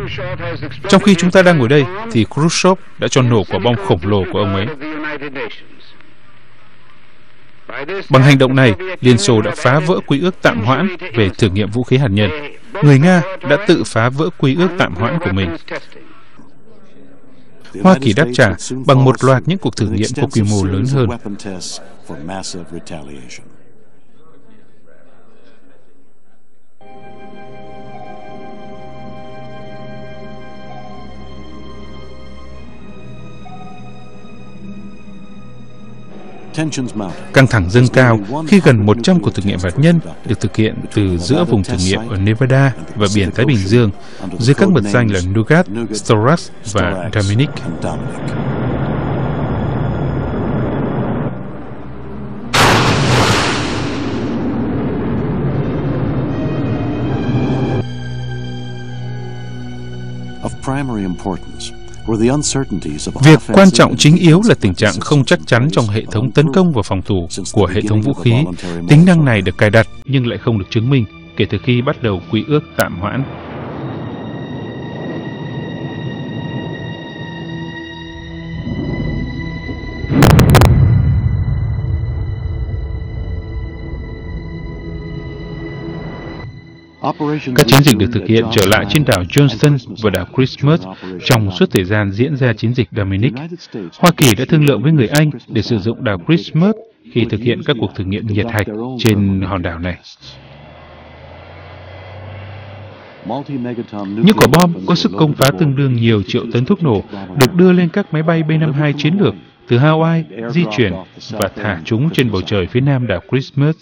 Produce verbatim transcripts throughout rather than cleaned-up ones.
Trong khi chúng ta đang ngồi đây, thì Khrushchev đã cho nổ quả bom khổng lồ của ông ấy. Bằng hành động này, Liên Xô đã phá vỡ quy ước tạm hoãn về thử nghiệm vũ khí hạt nhân. Người Nga đã tự phá vỡ quy ước tạm hoãn của mình. Hoa Kỳ đáp trả bằng một loạt những cuộc thử nghiệm có quy mô lớn hơn. Căng thẳng dâng cao khi gần một trăm cuộc thử nghiệm hạt nhân được thực hiện từ giữa vùng thử nghiệm ở Nevada và biển Thái Bình Dương dưới các mật danh là Nougat, Storax và Daminic. Việc quan trọng chính yếu là tình trạng không chắc chắn trong hệ thống tấn công và phòng thủ của hệ thống vũ khí. Tính năng này được cài đặt nhưng lại không được chứng minh kể từ khi bắt đầu quy ước tạm hoãn. Các chiến dịch được thực hiện trở lại trên đảo Johnston và đảo Christmas trong suốt thời gian diễn ra chiến dịch Daminic. Hoa Kỳ đã thương lượng với người Anh để sử dụng đảo Christmas khi thực hiện các cuộc thử nghiệm nhiệt hạch trên hòn đảo này. Những quả bom có sức công phá tương đương nhiều triệu tấn thuốc nổ được đưa lên các máy bay B năm mươi hai chiến lược từ Hawaii, di chuyển và thả chúng trên bầu trời phía nam đảo Christmas.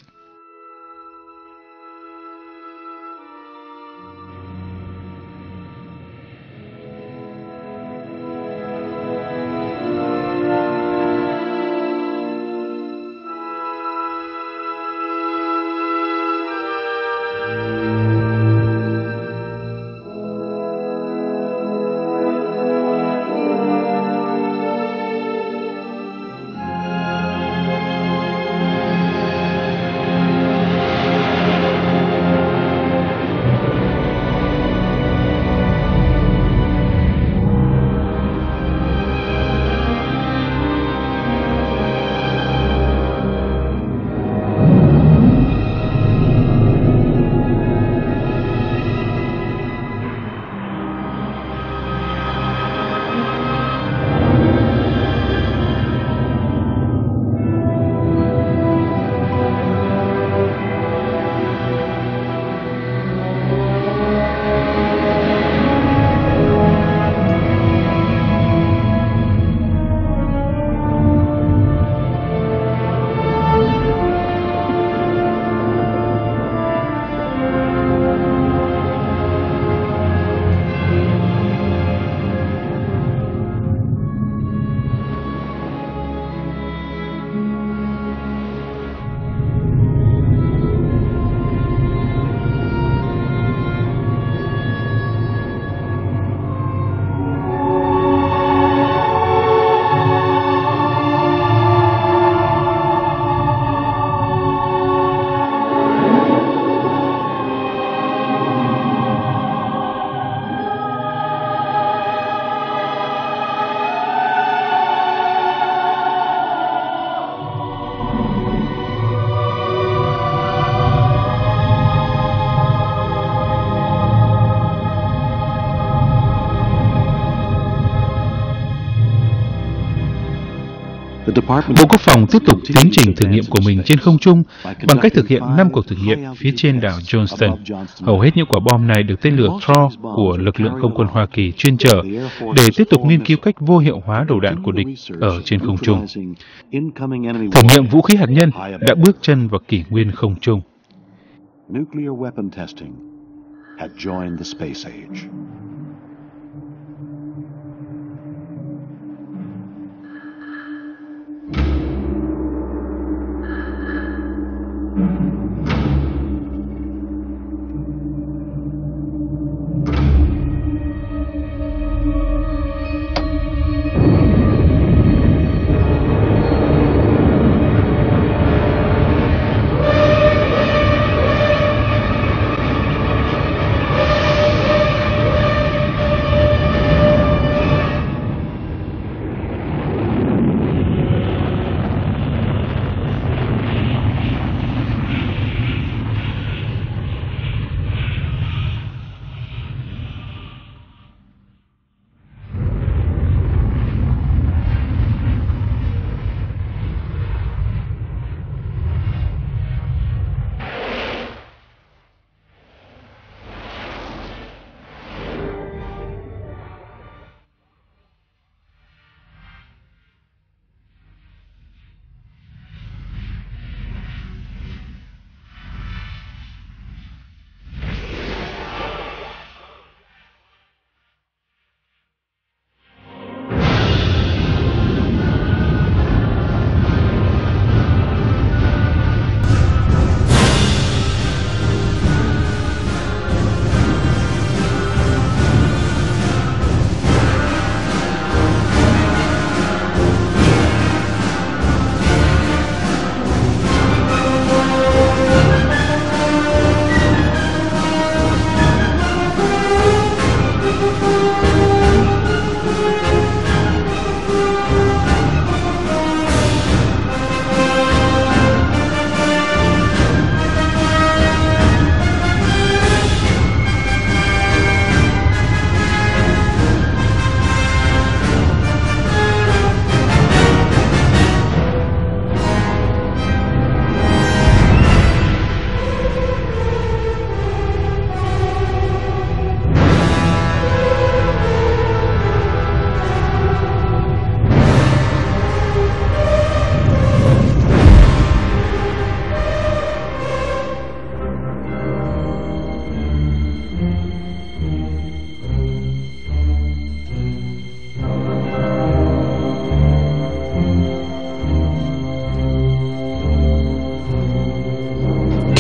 Bộ Quốc phòng tiếp tục tiến trình thử nghiệm của mình trên không trung bằng cách thực hiện năm cuộc thử nghiệm phía trên đảo Johnston. Hầu hết những quả bom này được tên lửa Thor của lực lượng không quân Hoa Kỳ chuyên chở để tiếp tục nghiên cứu cách vô hiệu hóa đầu đạn của địch ở trên không trung. Thử nghiệm vũ khí hạt nhân đã bước chân vào kỷ nguyên không trung.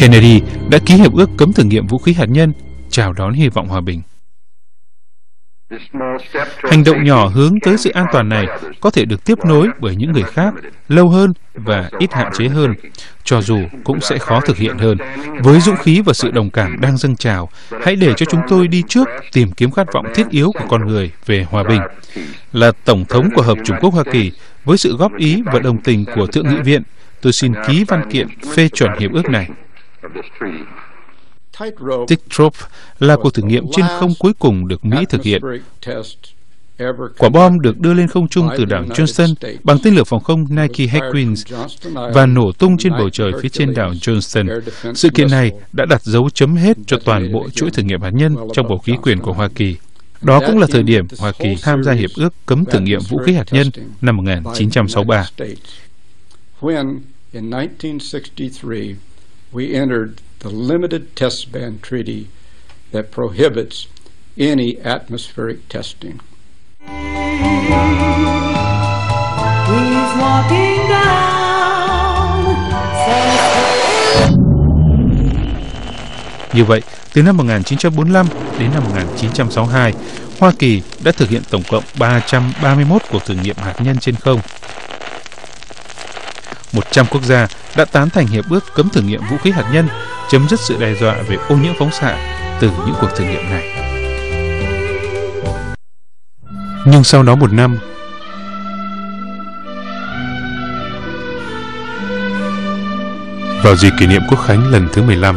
Kennedy đã ký hiệp ước cấm thử nghiệm vũ khí hạt nhân, chào đón hy vọng hòa bình. Hành động nhỏ hướng tới sự an toàn này có thể được tiếp nối bởi những người khác, lâu hơn và ít hạn chế hơn, cho dù cũng sẽ khó thực hiện hơn. Với dũng khí và sự đồng cảm đang dâng trào, hãy để cho chúng tôi đi trước tìm kiếm khát vọng thiết yếu của con người về hòa bình. Là Tổng thống của Hợp Chủng Quốc Hoa Kỳ, với sự góp ý và đồng tình của Thượng nghị viện, tôi xin ký văn kiện phê chuẩn hiệp ước này. Tightrope là cuộc thử nghiệm trên không cuối cùng được Mỹ thực hiện. Quả bom được đưa lên không trung từ đảo Johnston bằng tên lửa phòng không Nike Hawkins và nổ tung trên bầu trời phía trên đảo Johnston. Sự kiện này đã đặt dấu chấm hết cho toàn bộ chuỗi thử nghiệm hạt nhân trong bầu khí quyển của Hoa Kỳ. Đó cũng là thời điểm Hoa Kỳ tham gia hiệp ước cấm thử nghiệm vũ khí hạt nhân năm một nghìn chín trăm sáu mươi ba. We entered the Limited Test Ban Treaty that prohibits any atmospheric testing. He's walking down. Như vậy, từ năm một nghìn chín trăm bốn mươi lăm đến năm một nghìn chín trăm sáu mươi hai, Hoa Kỳ đã thực hiện tổng cộng ba trăm ba mươi mốt cuộc thử nghiệm hạt nhân trên không. một trăm quốc gia đã tán thành hiệp ước cấm thử nghiệm vũ khí hạt nhân, chấm dứt sự đe dọa về ô nhiễm phóng xạ từ những cuộc thử nghiệm này. Nhưng sau đó một năm, vào dịp kỷ niệm Quốc khánh lần thứ mười lăm,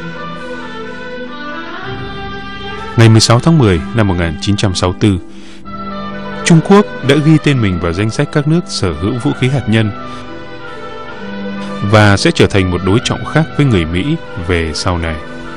ngày mười sáu tháng mười năm một nghìn chín trăm sáu mươi tư, Trung Quốc đã ghi tên mình vào danh sách các nước sở hữu vũ khí hạt nhân và sẽ trở thành một đối trọng khác với người Mỹ về sau này.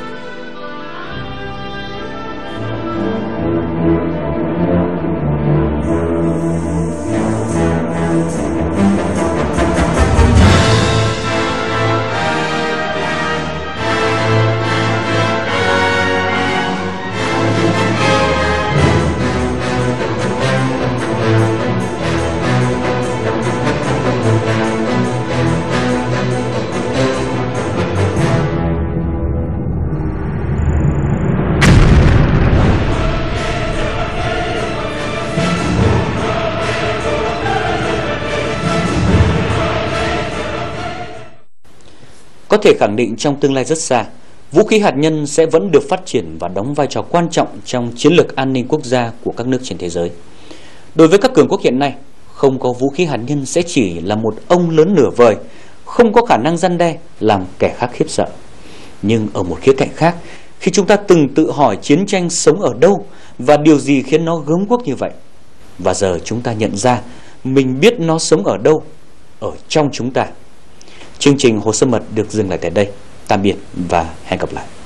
Có thể khẳng định trong tương lai rất xa, vũ khí hạt nhân sẽ vẫn được phát triển và đóng vai trò quan trọng trong chiến lược an ninh quốc gia của các nước trên thế giới. Đối với các cường quốc hiện nay, không có vũ khí hạt nhân sẽ chỉ là một ông lớn nửa vời, không có khả năng răn đe, làm kẻ khác khiếp sợ. Nhưng ở một khía cạnh khác, khi chúng ta từng tự hỏi chiến tranh sống ở đâu và điều gì khiến nó gớm guốc như vậy, và giờ chúng ta nhận ra mình biết nó sống ở đâu, ở trong chúng ta. Chương trình Hồ Sơ Mật được dừng lại tại đây. Tạm biệt và hẹn gặp lại.